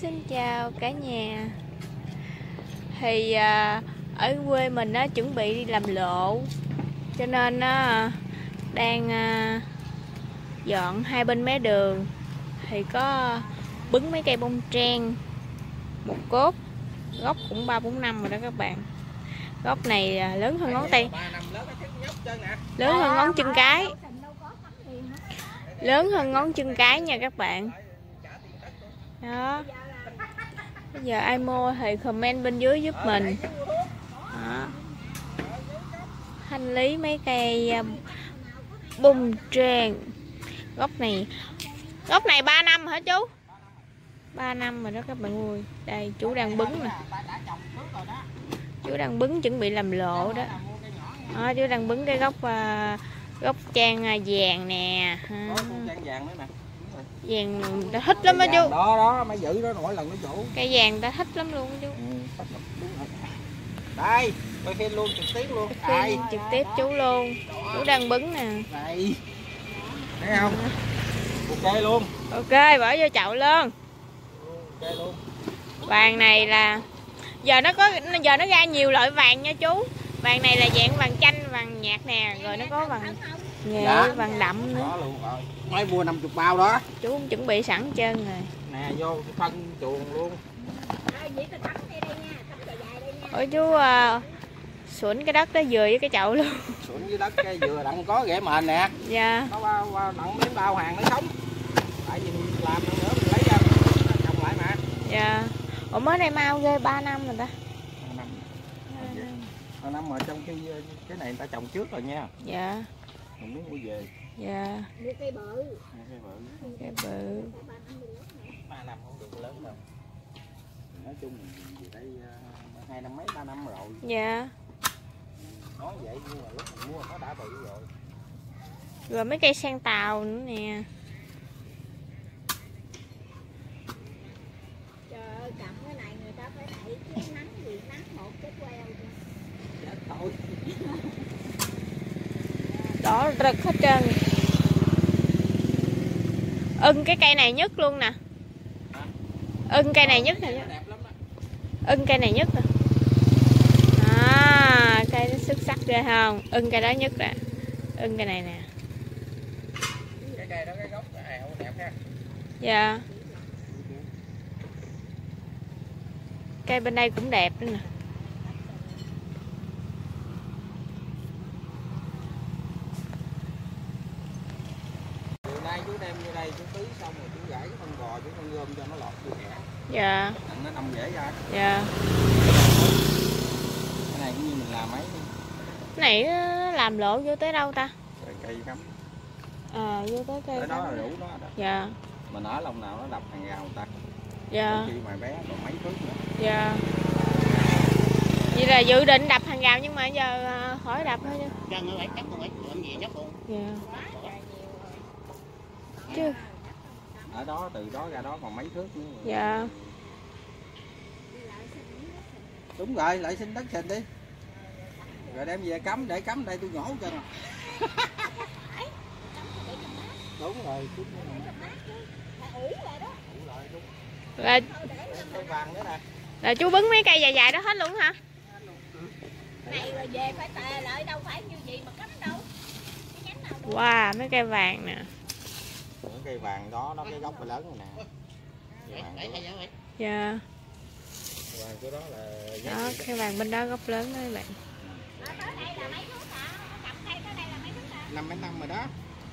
Xin chào cả nhà. Thì ở quê mình á chuẩn bị đi làm lộ, cho nên đang dọn hai bên mé đường. Thì có bứng mấy cây bông trang, một cốt, gốc cũng 3-4 năm rồi đó các bạn. Gốc này lớn hơn ngón tay, lớn hơn ngón chân cái, lớn hơn ngón chân cái nha các bạn. Đó. Bây giờ ai mua thì comment bên dưới giúp mình. Đó. Thanh lý mấy cây bông trang. Gốc này 3 năm hả chú? 3 năm rồi đó các bạn ơi. Đây chú đang bứng nè. Chú đang bứng chuẩn bị làm lộ đó. Đó, chú đang bứng cái gốc trang vàng nè. Vàng ta thích lắm á chú. Đó mới giữ đó mỗi lần nó vũ. Cây vàng ta thích lắm luôn chú. Đây, quay phim luôn trực tiếp luôn. Đây, trực tiếp chú luôn. Chú đang bứng nè. Đây. Thấy không? Ok luôn. Ok, bỏ vô chậu luôn. Ok luôn. Vàng này là giờ nó ra nhiều loại vàng nha chú. Vàng này là dạng vàng chanh, vàng nhạt nè, rồi nó có vàng nghệ, dạ, vàng đậm nữa. Đó luôn rồi. Mới mua 50 bao đó. Chú cũng chuẩn bị sẵn trơn rồi. Nè vô phân chuồng luôn. Ủa chú sủn cái đất đó vừa với cái chậu luôn. Sủn với đất cái vừa đặng có rễ mền nè. Dạ. Nó đặng miếng bao hàng nó sống. Tại vì mình làm nữa mình lấy ra trồng lại mà. Dạ. Ủa mới đây mau ghê 3 năm rồi ta. 3 năm mà trong khi cái này người ta trồng trước rồi nha. Dạ. Một miếng mua về. Dạ. Cây bự. Cây bự. 3 năm không được lớn đâu. Nói chung mình về đây 2 năm mấy 3 năm rồi. Dạ. Nói vậy nhưng mà lúc mình mua nó đã bự rồi. Rồi mấy cây sen tàu nữa nè. Trời ơi, cầm cái này người ta phải đẩy cái nắng gì nắng một cái queo kìa. Chết thôi. Đỏ rực hết trơn. Ưng cái cây này nhất luôn nè. Ưng cây này nhất nè. Ưng cây này nhất nè. Cây nó xuất sắc ghê không? Ưng cây đó nhất nè. Ưng cây này nè. Cái cây đó cái gốc đẹp ha. Dạ. Cây bên đây cũng đẹp nữa nè. Chiều nay chú đem vô đây chú tưới xong rồi chú gãy cái phân bò chú con gom cho nó lọt vô kẻ. Dạ. Nó nằm rễ ra. Dạ. Cái này cũng như mình làm mấy đi. Cái này nó làm lộ vô tới đâu ta? Cây cắm. Vô tới cây. Tới đó là đủ đó. Dạ. Mà nở lòng nào nó đập hàng rào người ta. Dạ. Khi mà bé còn mấy thước nữa. Dạ. Vậy là dự định đập hàng rào nhưng mà giờ khỏi đập thôi chứ. Chân nó chắc con làm gì chắc luôn. Dạ. Chứ. Ở đó từ đó ra đó còn mấy thước nữa. Dạ. Đúng rồi, lại xin đất sình đi. Rồi đem về cắm, để cắm đây tôi nhổ cho nè. Đúng rồi, là chú bứng mấy cây dài dài đó hết luôn hả? Này rồi về phải tè lại đâu phải như vậy mà cắm đâu. Wow, mấy cây vàng nè. Những cây vàng đó nó cái gốc lớn rồi nè. Dạ. Vàng của đó là Đó, cây vàng bên đó gốc lớn đó các bạn. 5 mấy năm rồi đó.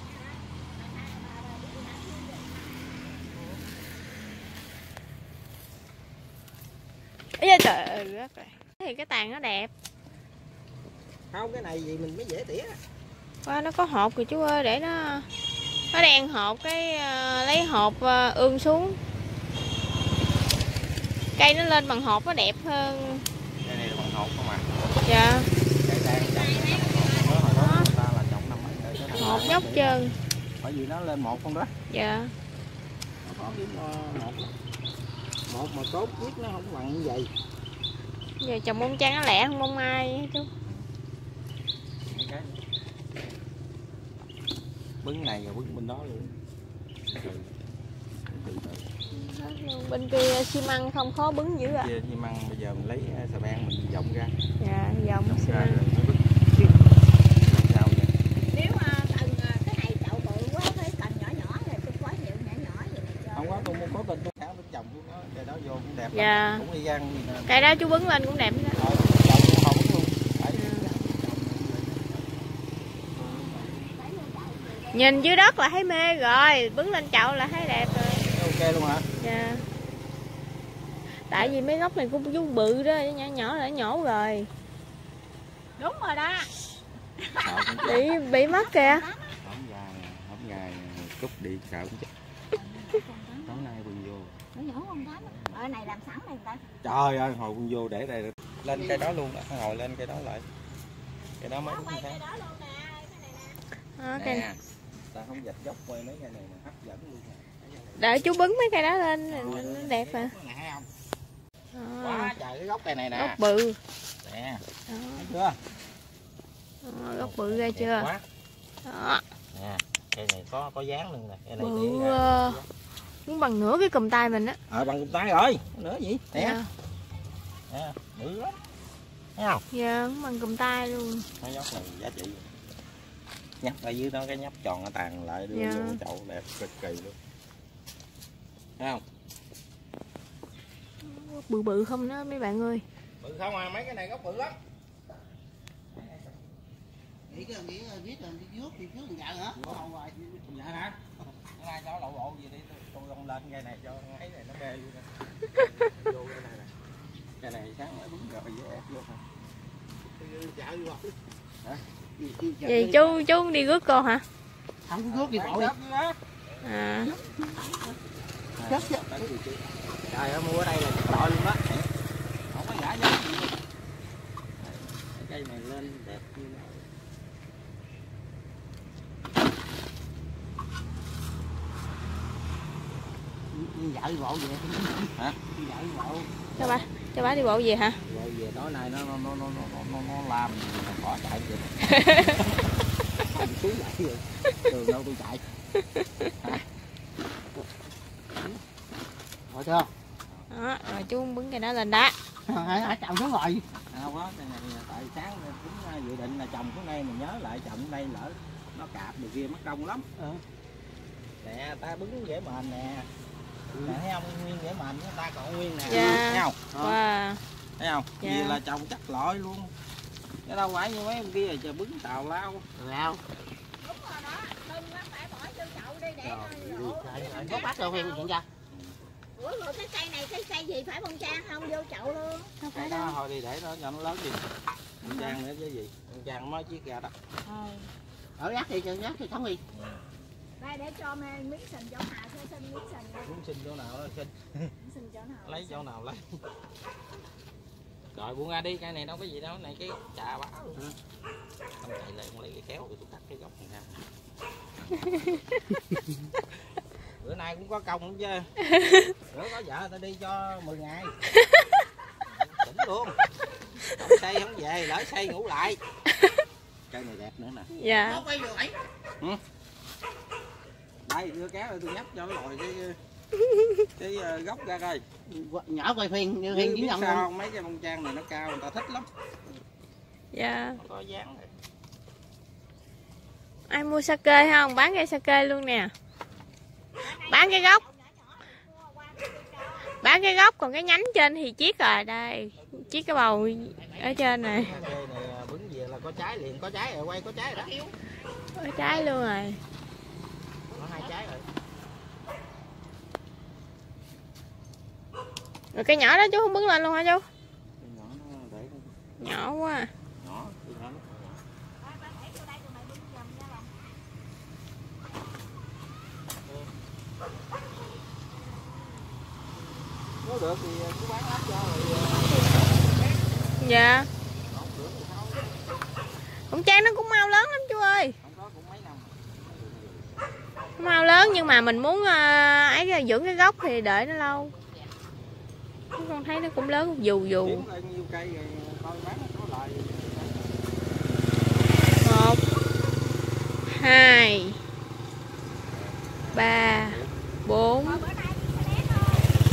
Ê, trời ơi, rất rồi. Thì cái tàn nó đẹp. Không, cái này gì mình mới dễ tỉa. Wow, nó có hột rồi chú ơi, để nó đen hột cái lấy hột ương xuống. Cây nó lên bằng hột nó đẹp hơn. Cây này là bằng hột không à? Dạ. Cây đang trồng hồi đó người ta là trồng năm mấy hột nhóc trơn. Bởi vì nó lên một con đó. Dạ. Nó có cái một mà tốt quyết nó không bằng như vậy. Giờ trồng bông trang nó lẹ hơn bông mai chú. Bứng này rồi bứng bên đó luôn. Bên kia xi măng không khó bứng dữ à. Kia xi măng bây giờ mình lấy xà beng mình vọng ra. Dạ, vọng xi ra măng. rồi mới bứt. Sao vậy? Nếu cần cái này chậu bự quá, phải cần nhỏ nhỏ thì tôi có nhiều nhỏ nhỏ vậy này cho. Không có, tôi muốn có bên tôi tháo nó trồng của nó, cây đó vô cũng đẹp. Dạ. Cũng y gan gì nè. Cây đó chú bứng lên cũng đẹp đó. Trồng cũng không luôn. Nhìn dưới đất là thấy mê rồi, bứng lên chậu là thấy đẹp rồi. Ok luôn hả? Dạ. Tại vì mấy gốc này cũng chú bự đó, nhỏ nhỏ là nhổ rồi. Đúng rồi đó. Bị mất kìa. Không dài chút đi sợ cũng chết. Tối nay quần vô. Nó nhỏ không tám. Ở này làm sẵn này ta. Trời ơi, hồi quần vô để đây lên cây đó luôn đó, hồi lên cây đó lại. Cây đó mới đúng tháng. Cây nè, ta không dạch dốc quay mấy cây này mà hấp dẫn luôn nè. Đợi chú bứng mấy cây đó lên, nó đẹp à. Này thấy không? Quá trời cái gốc cây này nè. Gốc bự. Nè. Đó. Thấy chưa? Gốc bự ra chưa? Quá. Đó. Nè, cây này có dáng luôn nè. Cây này Bự muốn bằng nửa cái cùm tay mình á. Bằng cùm tay rồi, nữa gì? Nè. Dạ. Nè, bự lắm. Thấy không? Dạ, bằng cùm tay luôn. Cái gốc này giá trị. Nhấp ở dưới đó cái nhấp tròn nó tàn lại đưa Dạ. vô chậu đẹp cực kỳ luôn. Thấy không? Bự bự không đó mấy bạn ơi. Bự không à, mấy cái này gốc bự lắm. Nghĩ cái nghĩ viết là đi trước thì trước dạ hả? Không rồi. Dạ hả? Ai đó lộ bộ gì đi tôi không lên cây này cho ấy này nó bê luôn nè. Vô cái này nè. Cây này sáng mới đúng rồi dễ ép vô thôi. Dạ đi rồi. Hả? Vậy chú đi rước cô hả? Không có rước đi bộ đi. À. Chết chứ. Trời ơi, mua ở đây là chắc đòi luôn đó. Không có giả giá gì luôn. Cây này lên đẹp như này. Dạ đi bộ về. Hả? Dạ đi bộ. Cho bà đi bộ về hả? Rồi về tối nay nó làm bỏ chạy vậy. Không xuống lại rồi. Đường đâu tôi chạy. Rồi chưa? Đó, rồi chú bứng cái đó lên đó. Hãy chồng xuống rồi. Không có, cái này tại sáng cũng dự định là trồng cái này mình nhớ lại trồng đây lỡ nó cạp được kia mất công lắm. Nè, ta bứng dễ mền nè. Nè, thấy không? Nguyên dễ mền người ta còn nguyên nè. Dạ. Thấy không? Wow. Thấy không? Dạ. Vì là trồng chắc lỗi luôn. Cái đâu phải như mấy ông kia chờ bứng tàu lao. Lao. Đúng rồi đó. Đừng nó phải bỏ vô chậu đi để Có bắt đâu em chuyện ra. Ủa rồi cái cây gì phải bông trang không vô chậu luôn. Không phải Cái đó đâu. thôi đi để nó cho nó lớn đi. Con Trang nữa chứ gì? Con Trang mới chiếc ra đó. Ở gác đi, gác thì không đi. Đây để cho miếng sình chỗ nào sẽ xin miếng sình. Muốn xin chỗ nào đó xin. Xin chỗ nào. Lấy chỗ nào lấy. Rồi buông ra đi, cây này đâu có gì đâu, này cái chà bá luôn. Không chạy lại lấy cái kéo rồi tôi cắt cái gốc này ra. Bữa nay cũng có công chứ. Bữa có vợ tao đi cho 10 ngày. Tỉnh luôn. Không xây không về, lỡ xây ngủ lại. Cây này đẹp nữa nè. Dạ. Nó quay rồi ấy. Đây đưa kéo rồi tôi nhấp cho nó lòi cái gốc ra coi. Nhỏ quay phiên, như phiên Biết chỉ nhận sao luôn. không? Mấy cái bông trang này nó cao người ta thích lắm. Dạ. Nó có dáng này. Ai mua sake không? Bán cây sake luôn nè. Bán cái gốc. Bán cái gốc còn cái nhánh trên thì chiết rồi đây. Chiết cái bầu ở trên này. Cây này bứng về là có trái liền, có trái rồi, quay có trái rồi đó. Có trái luôn rồi. Có 2 trái rồi. Rồi cây nhỏ đó chú không bứng lên luôn hả chú? Nhỏ nó để Nhỏ quá à. nhỏ, nhỏ lắm. Nếu được thì cứ bán lắm cho rồi. Dạ. Bông trang nó cũng mau lớn lắm chú ơi. Không có cũng mấy năm. Nó mau lớn nhưng mà mình muốn ấy dưỡng cái gốc thì đợi nó lâu. Con thấy nó cũng lớn dù dù. Kiếm ra nhiêu cây rồi coi bán có lợi. 1 2 3 4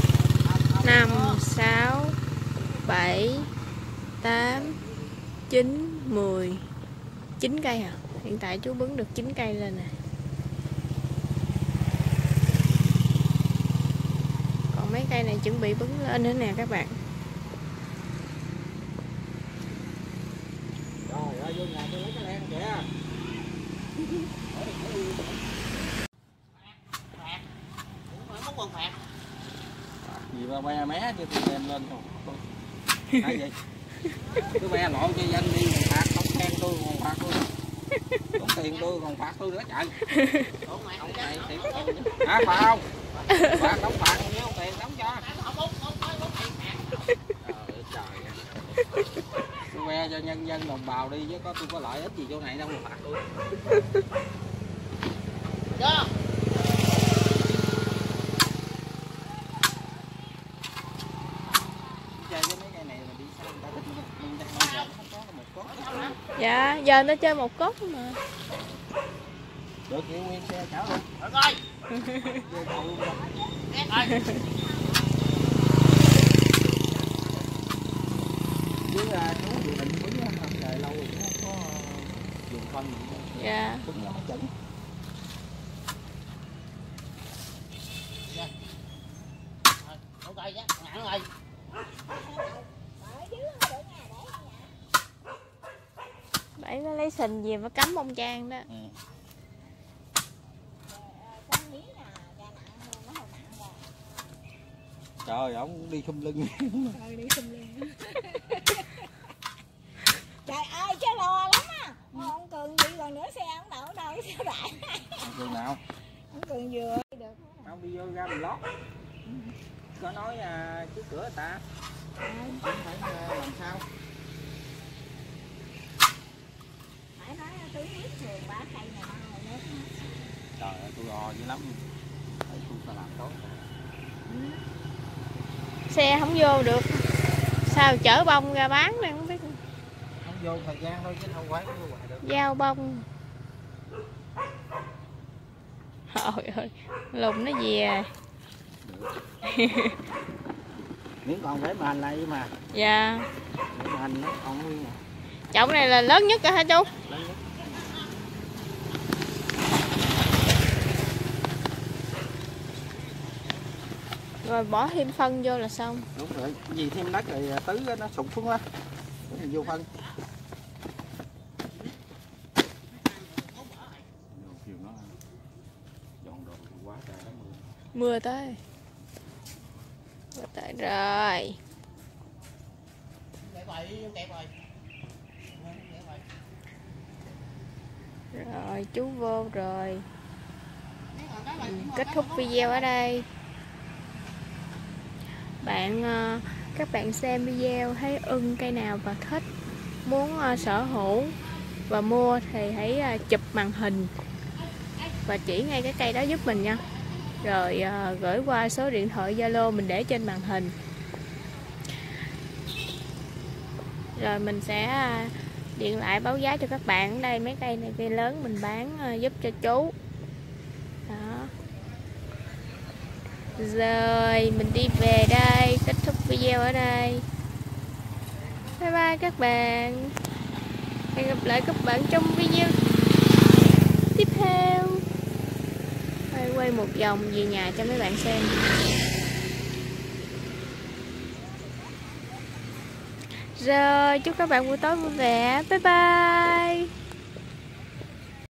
6 7 8 9 10 9 cây à. Hiện tại chú bứng được 9 cây lên nè. Còn mấy cây này chuẩn bị bứng lên nữa nè các bạn. Rồi ơi, vô nhà tôi lấy cái len kìa. Gì mà be mé cho tôi đem lên không? Hay vậy? Cứ be lộn cho dân đi còn phạt, không khen tôi còn phạt tôi. Tốn tiền tôi còn phạt tôi nữa trời. Ông này thiệt hả, phạt không? Phạt đóng phạt nhiêu tiền đóng cho. Trời ơi. Tôi be cho nhân dân đồng bào đi chứ có tôi có lợi ích gì chỗ này đâu mà phạt tôi. Dạ, giờ nó chơi một cốt mà. Được kêu nguyên xe chở luôn. Được rồi. Chứ chú dự định bứng không đời lâu rồi cũng không có dùng phân gì. Dạ. Bứng nó chuẩn. Ok chứ, nặng rồi. Bảy nó lấy sình gì mà cắm ông Trang đó. Trời, ổng đi khum lưng. Trời ơi, chứ lo lắm á. Ông Cường đi còn nữa xe ông đậu đâu xe đại. Cường nào? Ông Cường vừa được. Ông đi vô ra mình lót. Có nói trước cửa người ta. Cũng phải làm sao? Phải nói tôi biết thường 3 cây này mà nữa. Trời ơi, tôi o dữ lắm. Tại tôi phải làm tốt. Xe không vô được. Sao chở bông ra bán đây không biết. Không vô thời gian thôi chứ không quán vô hoài được. Giao bông. Trời ơi, lùn nó về. Miếng còn phải mền này mà. Dạ. Để mền nó còn nguyên nè. Chậu này là lớn nhất rồi hả chú? Lớn nhất. Rồi bỏ thêm phân vô là xong. Đúng rồi, gì thêm đất rồi tứ nó sụp xuống đó. Mình vô phân. Mưa tới. Mưa tới rồi. Rồi chú vô rồi. Kết thúc video ở đây. Các bạn xem video thấy ưng cây nào và thích, muốn sở hữu và mua thì hãy chụp màn hình và chỉ ngay cái cây đó giúp mình nha. Rồi gửi qua số điện thoại Zalo mình để trên màn hình. Rồi mình sẽ điện lại báo giá cho các bạn. Ở đây mấy cây này cây lớn mình bán giúp cho chú. Đó. Rồi mình đi về đây, kết thúc video ở đây. Bye bye các bạn. Hẹn gặp lại các bạn trong video tiếp theo. Quay một vòng về nhà cho mấy bạn xem. Rồi chúc các bạn buổi tối vui vẻ. Bye bye.